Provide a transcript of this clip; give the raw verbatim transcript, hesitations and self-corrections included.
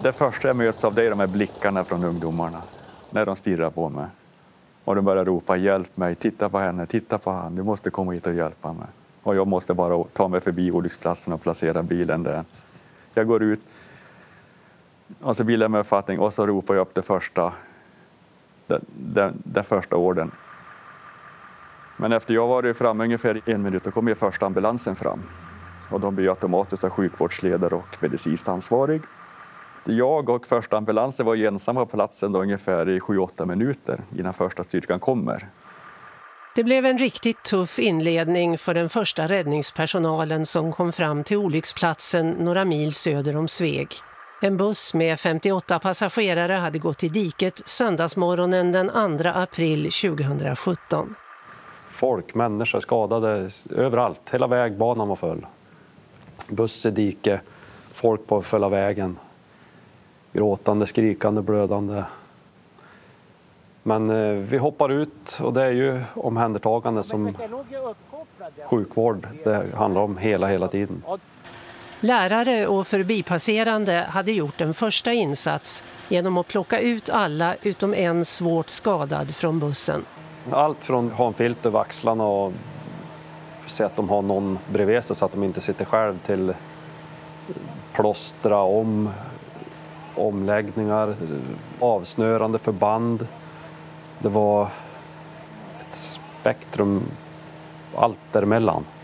Det första jag möts av det är de här blickarna från ungdomarna. När de stirrar på mig. Och de börjar ropa hjälp mig, titta på henne, titta på han. Du måste komma hit och hjälpa mig. Och jag måste bara ta mig förbi olycksplatsen och placera bilen där. Jag går ut. Och så bildar jag mig uppfattning och så ropar jag upp det första, den, den, den första orden. Men efter jag var framme ungefär en minut, då kom ju första ambulansen fram. Och de blir automatiskt sjukvårdsledare och medicinskt ansvarig. Jag och första ambulansen var ensamma på platsen då ungefär i sju åtta minuter innan första styrkan kommer. Det blev en riktigt tuff inledning för den första räddningspersonalen som kom fram till olycksplatsen några mil söder om Sveg. En buss med femtioåtta passagerare hade gått i diket söndagsmorgonen den andra april tjugohundrasjutton. Folk, människor skadade överallt. Hela vägbanan var full. Buss i dike, folk på fulla vägen. Gråtande, skrikande, blödande. Men eh, vi hoppar ut och det är ju omhändertagande som sjukvård. Det handlar om hela, hela tiden. Lärare och förbipasserande hade gjort en första insats genom att plocka ut alla utom en svårt skadad från bussen. Allt från att ha en filt över axlarna och se att de har någon bredvid sig så att de inte sitter själv till plåstra om, omläggningar, avsnörande förband. Det var ett spektrum, allt däremellan.